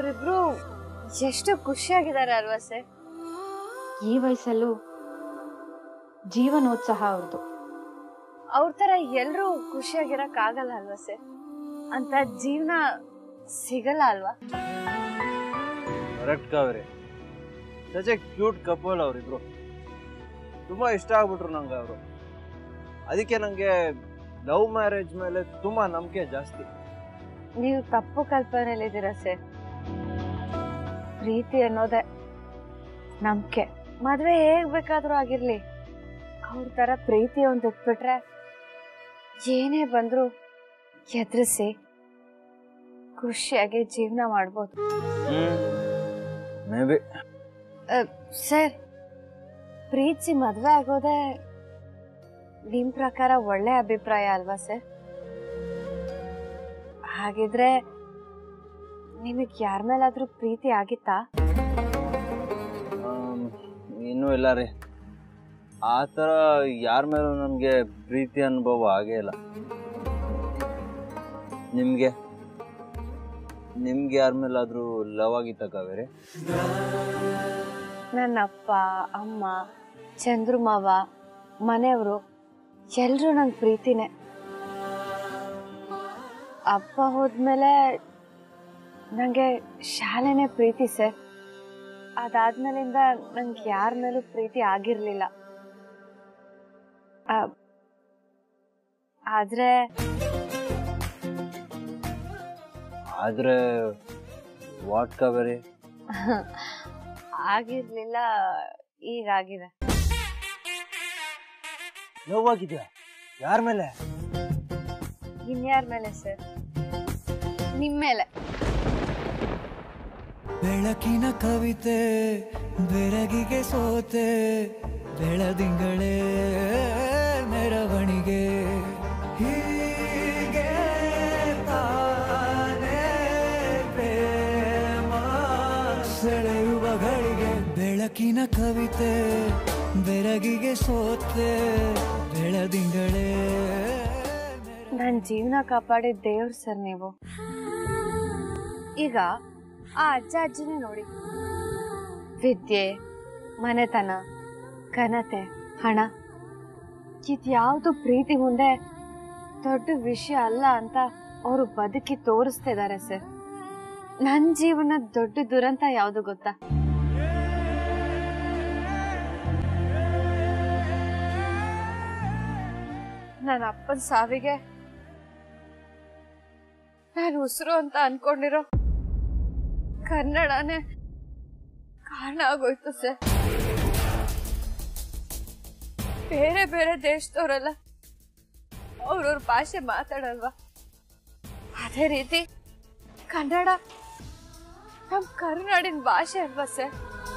ಅವರಿಬ್ರು ಎಷ್ಟು ಖುಷಿಯಾಗಿದ್ದಾರೆ ಅಲ್ವಾ ಸರ್? ಈ ವಯಸ್ಸಲ್ಲೂ ಜೀವನೋತ್ಸಾಹ ಅವ್ರದ್ದು. ಅವ್ರ ತರ ಎಲ್ರೂ ಖುಷಿಯಾಗಿರಕ್ ಆಗಲ್ಲ ಅಲ್ವಾ ಸರ್? ಅಂತ ಜೀವನ ಸಿಗಲ್ಲ ಅಲ್ವಾ? Correct Kaveri, such a cute couple ಅವರಿಬ್ರು. ತುಂಬಾ ಇಷ್ಟ ಆಗ್ಬಿಟ್ರು ನಂಗೆ ಅವರು. ಅದಕ್ಕೆ ನಂಗೆ ಲವ್ ಮ್ಯಾರೇಜ್ ಮೇಲೆ ತುಂಬಾ ನಂಬಿಕೆ ಜಾಸ್ತಿ. ನೀವು ತಪ್ಪು ಕಲ್ಪನೆಯಲ್ಲಿದ್ದೀರಾ ಸರ್. ಪ್ರೀತಿ ಅನ್ನೋದೇ ನಂಬಿಕೆ. ಮದ್ವೆ ಹೇಗ್ ಬೇಕಾದ್ರೂ ಆಗಿರ್ಲಿ, ಅವ್ರ ತರ ಪ್ರೀತಿ ಒಂದ್ ಇಟ್ಬಿಟ್ರೆ ಏನೇ ಬಂದ್ರು ಎದುರಿಸಿ ಖುಷಿಯಾಗಿ ಜೀವನ ಮಾಡ್ಬೋದು. ಮೇ ಬಿ ಸರ್, ಪ್ರೀತಿ ಮದ್ವೆ ಆಗೋದೇ ನಿಮ್ ಪ್ರಕಾರ ಒಳ್ಳೆ ಅಭಿಪ್ರಾಯ ಅಲ್ವಾ ಸರ್? ಹಾಗಿದ್ರೆ ನಿಮಗ್ ಯಾರ ಮೇಲಾದ್ರೂ ಪ್ರೀತಿ ಆಗಿತ್ತಾ? ಇನ್ನೂ ಇಲ್ಲ ರೀ, ಆ ಥರ ಯಾರ ಮೇಲೂ ನನಗೆ ಪ್ರೀತಿ ಅನುಭವ ಆಗೇ ಇಲ್ಲ. ನಿಮಗೆ ಯಾರ ಮೇಲಾದ್ರೂ ಲವ್ ಆಗಿತ್ತ ಕಾವೇರಿ? ನನ್ನ ಅಪ್ಪ ಅಮ್ಮ, ಚಂದ್ರಮಾವ, ಮನೆಯವರು ಎಲ್ರೂ ನಂಗೆ ಪ್ರೀತಿನೇ. ಅಪ್ಪ ಹೋದ್ಮೇಲೆ ನಂಗೆ ಶಾಲೆನೇ ಪ್ರೀತಿ ಸರ್. ಅದಾದ್ಮೇಲಿಂದ ನಂಗೆ ಯಾರ ಮೇಲೂ ಪ್ರೀತಿ ಆಗಿರ್ಲಿಲ್ಲ. ಆದ್ರೆ ವಾಟ್ ಕಾವೇರಿ? ಆಗಿರ್ಲಿಲ್ಲ, ಈಗಾಗಿದೆ. ಲವ್ ಆಗಿದ್ಯಾ? ಯಾರ ಮೇಲೆ? ಇನ್ಯಾರ ಮೇಲೆ ಸರ್? ನಿಮ್ಮ ಮೇಲೆ. ಬೆಳಕಿನ ಕವಿತೆ ಬೆರಗಿಗೆ ಸೋತೆ, ಬೆಳದಿಂಗಳೇ ಮೆರವಣಿಗೆ, ಹೀಗೆ ತಾನೇ ಪ್ರೇಮ ಸೆಳೆಯುವ ಗಳಿಗೆ. ಬೆಳಕಿನ ಕವಿತೆ ಬೆರಗಿಗೆ ಸೋತೆ, ಬೆಳದಿಂಗಳೇ. ನನ್ನ ಜೀವನ ಕಾಪಾಡಿದ ದೇವ್ರು ಸರ್ ನೀವು. ಈಗ ಆ ಅಜ್ಜ ಅಜ್ಜಿನೇ ನೋಡಿ, ವಿದ್ಯೆ, ಮನೆತನ, ಘನತೆ, ಹಣ ಇದ್ಯಾವುದು ಪ್ರೀತಿ ಮುಂದೆ ದೊಡ್ಡ ವಿಷಯ ಅಲ್ಲ ಅಂತ ಅವರು ಬದುಕಿ ತೋರಿಸ್ತಿದ್ದಾರೆ ಸರ್. ನನ್ನ ಜೀವನ ದೊಡ್ಡ ದುರಂತ ಯಾವುದು ಗೊತ್ತಾ? ನನ್ನ ಅಪ್ಪನ ಸಾವಿಗೆ ನಾನು ಉಸಿರು ಅಂತ ಅನ್ಕೊಂಡಿರೋ ಕನ್ನಡನೇ ಕಾರಣ ಆಗೋಯ್ತು ಸರ್. ಬೇರೆ ಬೇರೆ ದೇಶದವರೆಲ್ಲ ಅವ್ರವ್ರ ಭಾಷೆ ಮಾತಾಡಲ್ವಾ? ಅದೇ ರೀತಿ ಕನ್ನಡ ನಮ್ ಕರ್ನಾಡಿನ ಭಾಷೆ ಅಲ್ವಾ ಸರ್?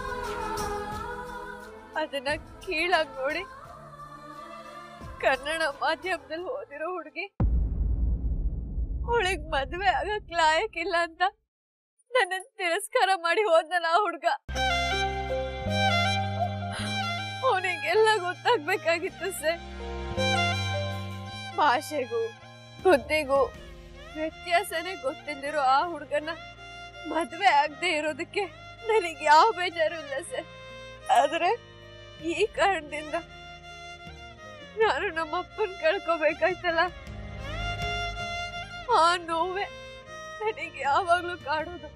ಅದನ್ನ ಕೀಳಾಗಿ ನೋಡಿ ಕನ್ನಡ ಮಾಧ್ಯಮದಲ್ಲಿ ಓದಿರೋ ಹುಡುಗಿ ಅವಳಿಗೆ ಮದ್ವೆ ಆಗಕ್ ಲಾಯಕ್ಕಿಲ್ಲ ಅಂತ ನನ್ನ ತಿರಸ್ಕಾರ ಮಾಡಿ ಹೋದ್ನಲ್ಲ ಆ ಹುಡ್ಗ. ಅವನಿಗೆಲ್ಲ ಗೊತ್ತಾಗ್ಬೇಕಾಗಿತ್ತು ಸರ್. ಭಾಷೆಗೂ ಬುದ್ಧಿಗೂ ವ್ಯತ್ಯಾಸನೇ ಗೊತ್ತಿಲ್ದಿರೋ ಆ ಹುಡ್ಗನ ಮದ್ವೆ ಆಗದೆ ಇರೋದಕ್ಕೆ ನನಗೆ ಯಾವ ಬೇಜಾರು ಇಲ್ಲ ಸರ್. ಆದ್ರೆ ಈ ಕಾರಣದಿಂದ ನಾನು ನಮ್ಮಪ್ಪನ ಕಳ್ಕೋಬೇಕಾಯ್ತಲ್ಲ, ಆ ನೋವೇ ನನಗೆ ಯಾವಾಗ್ಲೂ ಕಾಡೋದು.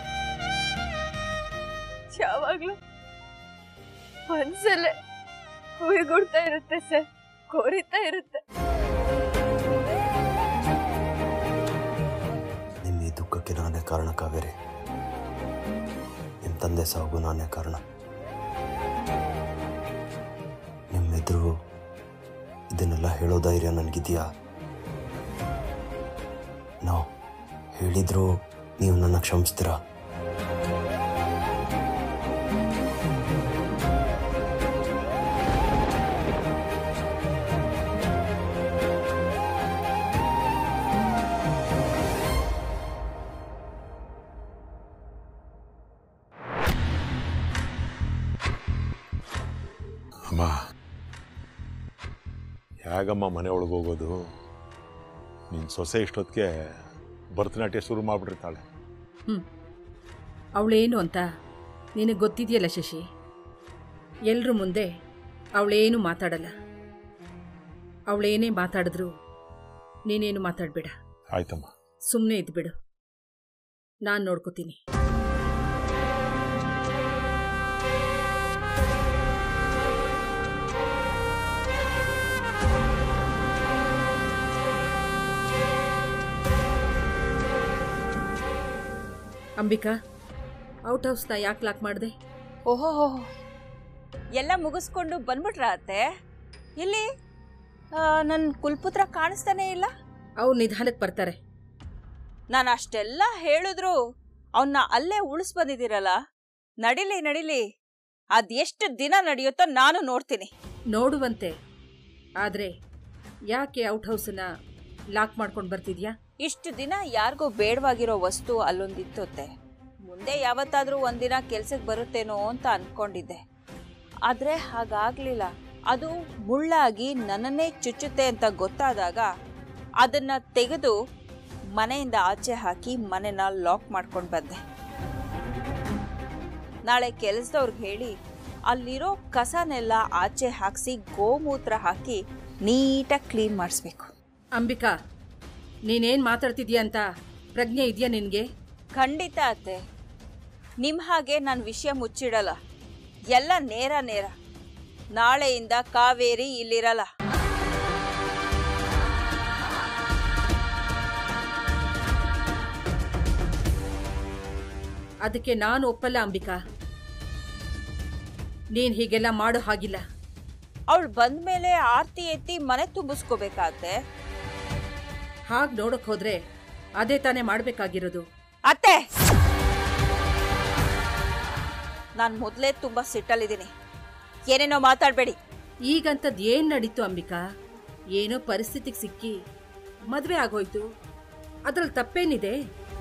ಯಾವಾಗ್ಲೂ ಮನ್ಸಲ್ಲೇ ಹುಯ್ಗುಡ್ತಾ ಇರುತ್ತೆ ಸರ್, ಕೋರಿತಾ ಇರುತ್ತೆ. ನಿಮ್ಮ ಈ ದುಃಖಕ್ಕೆ ನಾನೇ ಕಾರಣ ಕಾವೇರಿ. ನಿಮ್ಮ ತಂದೆ ಸಾವು ನಾನೇ ಕಾರಣ. ನಿಮ್ಮೆದುರು ಇದನ್ನೆಲ್ಲ ಹೇಳೋ ಧೈರ್ಯ ನನಗಿದೆಯಾ? ನಾವು ಹೇಳಿದ್ರು ನೀವು ನನ್ನ ಕ್ಷಮಿಸ್ತೀರಾ? ಅಮ್ಮ, ಹೇಗಮ್ಮ ಮನೆ ಒಳಗೆ ಹೋಗೋದು? ನಿನ್ನ ಸೊಸೆ ಇಷ್ಟೊತ್ತಿಗೆ ಭರತನಾಟ್ಯ ಶುರು ಮಾಡಿಬಿಟ್ಟಿರ್ತಾಳೆ. ಅವಳೇನು ಅಂತ ನಿನಗೆ ಗೊತ್ತಿದೆಯಲ್ಲ ಶಶಿ. ಎಲ್ಲರ ಮುಂದೆ ಅವಳೇನು ಮಾತಾಡಲ್ಲ. ಅವಳೇನೇ ಮಾತಾಡಿದ್ರು ನೀನೇನು ಮಾತಾಡಬೇಡ. ಆಯ್ತಮ್ಮ. ಸುಮ್ಮನೆ ಇದ್ಬಿಡು, ನಾನು ನೋಡ್ಕೋತೀನಿ. ಅಂಬಿಕಾ, ಔಟ್ ಹೌಸ್ನ ಯಾಕೆ ಲಾಕ್ ಮಾಡಿದೆ? ಓಹೋ, ಎಲ್ಲ ಮುಗಿಸ್ಕೊಂಡು ಬಂದ್ಬಿಟ್ರ ಅತ್ತೆ? ಇಲ್ಲಿ ನನ್ನ ಕುಲ್ಪುತ್ರ ಕಾಣಿಸ್ತಾನೆ ಇಲ್ಲ. ಅವ್ರು ನಿಧಾನಕ್ಕೆ ಬರ್ತಾರೆ. ನಾನು ಅಷ್ಟೆಲ್ಲ ಹೇಳಿದ್ರು ಅವನ್ನ ಅಲ್ಲೇ ಉಳಿಸ್ ಬಂದಿದ್ದೀರಲ್ಲ. ನಡಿಲಿ ನಡಿಲಿ, ಅದೆಷ್ಟು ದಿನ ನಡೆಯುತ್ತೋ ನಾನು ನೋಡ್ತೀನಿ. ನೋಡುವಂತೆ, ಆದರೆ ಯಾಕೆ ಔಟ್ ಹೌಸನ್ನ ಲಾಕ್ ಮಾಡ್ಕೊಂಡು ಬರ್ತಿದ್ಯಾ? ಇಷ್ಟು ದಿನ ಯಾರಿಗೂ ಬೇಡವಾಗಿರೋ ವಸ್ತು ಅಲ್ಲೊಂದಿತ್ತುತ್ತೆ. ಮುಂದೆ ಯಾವತ್ತಾದ್ರೂ ಒಂದಿನ ಕೆಲ್ಸಕ್ಕೆ ಬರುತ್ತೇನೋ ಅಂತ ಅನ್ಕೊಂಡಿದ್ದೆ. ಆದ್ರೆ ಹಾಗಾಗ್ಲಿಲ್ಲ. ಅದು ಮುಳ್ಳಾಗಿ ನನ್ನನ್ನೇ ಚುಚ್ಚುತ್ತೆ ಅಂತ ಗೊತ್ತಾದಾಗ ಅದನ್ನ ತೆಗೆದು ಮನೆಯಿಂದ ಆಚೆ ಹಾಕಿ ಮನೆನ ಲಾಕ್ ಮಾಡ್ಕೊಂಡು ಬಂದೆ. ನಾಳೆ ಕೆಲಸದವ್ರಿಗೆ ಹೇಳಿ ಅಲ್ಲಿರೋ ಕಸನೆಲ್ಲ ಆಚೆ ಹಾಕಿಸಿ ಗೋಮೂತ್ರ ಹಾಕಿ ನೀಟಾಗಿ ಕ್ಲೀನ್ ಮಾಡಿಸ್ಬೇಕು. ಅಂಬಿಕಾ, ನೀನೇನು ಮಾತಾಡ್ತಿದ್ಯಾ ಅಂತ ಪ್ರಜ್ಞೆ ಇದೆಯಾ ನಿನಗೆ? ಖಂಡಿತ ಅತ್ತೆ, ನಿಮ್ಮ ಹಾಗೆ ನಾನು ವಿಷಯ ಮುಚ್ಚಿಡಲ್ಲ. ಎಲ್ಲ ನೇರ ನೇರ. ನಾಳೆಯಿಂದ ಕಾವೇರಿ ಇಲ್ಲಿರಲ್ಲ. ಅದಕ್ಕೆ ನಾನು ಒಪ್ಪಲ್ಲ ಅಂಬಿಕಾ. ನೀನು ಹೀಗೆಲ್ಲ ಮಾಡೋ ಹಾಗಿಲ್ಲ. ಅವಳು ಬಂದ್ಮೇಲೆ ಆರ್ತಿ ಎತ್ತಿ ಮನೆ ತುಂಬಿಸ್ಕೋಬೇಕಾಗತ್ತೆ. ಹಾಗೆ ನೋಡಕ್ ಹೋದ್ರೆ ಅದೇ ತಾನೇ ಮಾಡ್ಬೇಕಾಗಿರೋದು. ಅತ್ತೆ, ನಾನು ಮೊದಲೇ ತುಂಬಾ ಸಿಟ್ಟಲ್ಲಿದ್ದೀನಿ. ಏನೇನೋ ಮಾತಾಡಬೇಡಿ. ಈಗಂತದ್ದು ಏನ್ ನಡೀತು ಅಂಬಿಕಾ? ಏನೋ ಪರಿಸ್ಥಿತಿಗೆ ಸಿಕ್ಕಿ ಮದ್ವೆ ಆಗೋಯ್ತು, ಅದ್ರಲ್ಲಿ ತಪ್ಪೇನಿದೆ?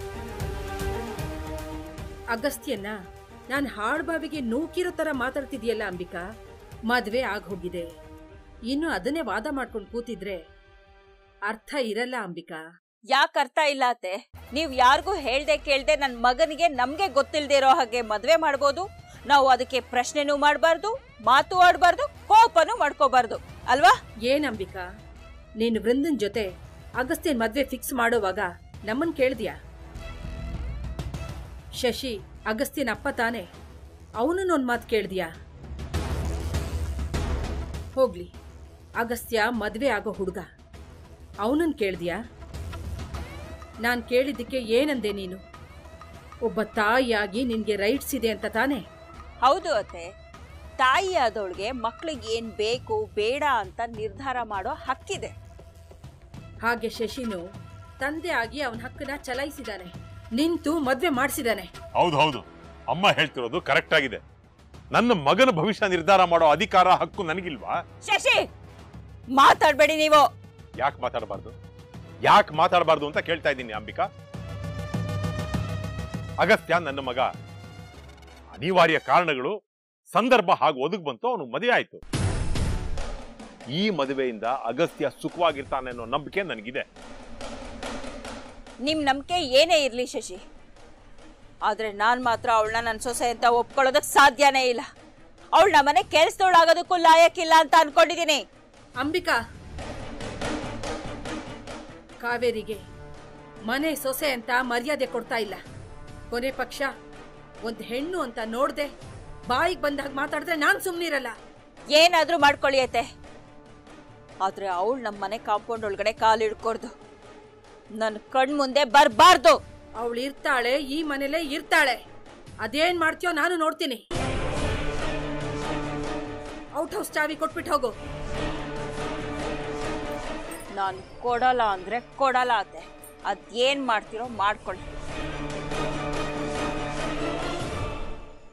ಅಗಸ್ತ್ಯನ್ನ ನಾನು ಹಾಡ್ಬಾವಿಗೆ ನೂಕಿರೋ ತರ ಮಾತಾಡ್ತಿದ್ಯಲ್ಲ ಅಂಬಿಕಾ. ಮದ್ವೆ ಆಗೋಗಿದೆ, ಇನ್ನು ಅದನ್ನೇ ವಾದ ಮಾಡ್ಕೊಂಡು ಕೂತಿದ್ರೆ ಅರ್ಥ ಇರಲ್ಲ ಅಂಬಿಕಾ. ಯಾಕೆ ಅರ್ಥ ಇಲ್ಲ ಅತ್ತೆ? ನೀವ್ ಯಾರಿಗೂ ಹೇಳ್ದೆ ಕೇಳ್ದೆ ನನ್ನ ಮಗನಿಗೆ ನಮ್ಗೆ ಗೊತ್ತಿಲ್ದೇ ಇರೋ ಹಾಗೆ ಮದ್ವೆ ಮಾಡ್ಬೋದು. ನಾವು ಅದಕ್ಕೆ ಪ್ರಶ್ನೆನೂ ಮಾಡಬಾರ್ದು, ಮಾತು ಆಡಬಾರ್ದು, ಕೋಪನೂ ಮಾಡ್ಕೋಬಾರ್ದು ಅಲ್ವಾ? ಏನಂಬಿಕಾ, ನೀನು ವೃಂದನ್ ಜೊತೆ ಅಗಸ್ತ್ಯನ್ ಮದ್ವೆ ಫಿಕ್ಸ್ ಮಾಡೋವಾಗ ನಮ್ಮನ್ ಕೇಳ್ದ್ಯಾ? ಶಶಿ ಅಗಸ್ತ್ಯನ್ ಅಪ್ಪ ತಾನೆ, ಅವನನ್ನೊಂದು ಮಾತು ಕೇಳ್ದ್ಯಾ? ಹೋಗ್ಲಿ, ಅಗಸ್ತ್ಯ ಮದ್ವೆ ಆಗೋ ಹುಡುಗ, ಅವನನ್ನು ಕೇಳ್ದ್ಯಾ? ನಾನು ಕೇಳಿದ್ದಕ್ಕೆ ಏನಂದೆ ನೀನು? ಒಬ್ಬ ತಾಯಿಯಾಗಿ ನಿನ್ಗೆ ರೈಟ್ಸ್ ಇದೆ ಅಂತ ತಾನೆ? ಹೌದು ಅತ್ತೆ, ತಾಯಿ ಆದವಳಿಗೆ ಮಕ್ಳಿಗೆ ಏನ್ ಬೇಕು ಬೇಡ ಅಂತ ನಿರ್ಧಾರ ಮಾಡೋ ಹಕ್ಕಿದೆ. ಹಾಗೆ ಶಶಿನು ತಂದೆ ಆಗಿ ಅವನ ಹಕ್ಕನ್ನ ಚಲಾಯಿಸಿದಾನೆ, ನಿಂತು ಮದ್ವೆ ಮಾಡಿಸಿದಾನೆ. ಹೌದು, ಅಮ್ಮ ಹೇಳ್ತಿರೋದು ಕರೆಕ್ಟ್ ಆಗಿದೆ. ನನ್ನ ಮಗನ ಭವಿಷ್ಯ ನಿರ್ಧಾರ ಮಾಡೋ ಅಧಿಕಾರ ಹಕ್ಕು ನನಗಿಲ್ವಾ? ಶಶಿ, ಮಾತಾಡ್ಬೇಡಿ ನೀವು. ಯಾಕೆ ಮಾತಾಡಬಾರ್ದು ಅಂತ ಕೇಳ್ತಾ ಇದ್ದೀನಿ ಅಂಬಿಕಾ. ಅಗಸ್ತ್ಯ ನನ್ನ ಮಗ. ಅನಿವಾರ್ಯ ಕಾರಣಗಳು, ಸಂದರ್ಭ ಹಾಗೂ ಒದಗಿ ಬಂತು, ಅವನು ಮದುವೆ ಆಯ್ತು. ಈ ಮದುವೆಯಿಂದ ಅಗಸ್ತ್ಯ ಸುಖವಾಗಿರ್ತಾನೆ ಅನ್ನೋ ನಂಬಿಕೆ ನನಗಿದೆ. ನಿಮ್ ನಂಬಿಕೆ ಏನೇ ಇರ್ಲಿ ಶಶಿ, ಆದ್ರೆ ನಾನ್ ಮಾತ್ರ ಅವಳನ್ನ ನನ್ನ ಸೊಸೆ ಅಂತ ಒಪ್ಕೊಳ್ಳೋದಕ್ ಸಾಧ್ಯನೇ ಇಲ್ಲ. ಅವಳು ನಮ್ಮನೆ ಕೆಲ್ಸದೊಳಾಗೋದಕ್ಕೂ ಲಾಯಕ್ಕಿಲ್ಲ ಅಂತ ಅನ್ಕೊಂಡಿದೀನಿ. ಅಂಬಿಕಾ, ಕಾವೇರಿಗೆ ಮನೆ ಸೊಸೆ ಅಂತ ಮರ್ಯಾದೆ ಕೊಡ್ತಾ ಇಲ್ಲ. ಕೊನೆ ಪಕ್ಷ ಒಂದು ಹೆಣ್ಣು ಅಂತ ನೋಡ್ದೆ ಬಾಯಿಗೆ ಬಂದಾಗ ಮಾತಾಡಿದ್ರೆ ನಾನ್ ಸುಮ್ನಿರಲ್ಲ. ಏನಾದ್ರೂ ಮಾಡ್ಕೊಳ್ಳಿಯತ್ತೆ, ಆದ್ರೆ ಅವಳು ನಮ್ಮ ಮನೆ ಕಾಂಪೌಂಡ್ ಒಳಗಡೆ ಕಾಲಿಡ್ಕೊಡ್ದು, ನನ್ನ ಕಣ್ ಮುಂದೆ ಬರ್ಬಾರ್ದು. ಅವಳು ಇರ್ತಾಳೆ, ಈ ಮನೇಲೆ ಇರ್ತಾಳೆ. ಅದೇನ್ ಮಾಡ್ತೀಯೋ ನಾನು ನೋಡ್ತೀನಿ. ಔಟ್ ಹೌಸ್ ಚಾವಿ ಕೊಟ್ಬಿಟ್ಟು ಹೋಗು. ನಾನು ಕೊಡಲ್ಲ ಅಂದ್ರೆ ಕೊಡಲ್ಲ ಅತ್ತೆ, ಅದೇನ್ ಮಾಡ್ತೀರೋ ಮಾಡ್ಕೊಳ್ಳಿ.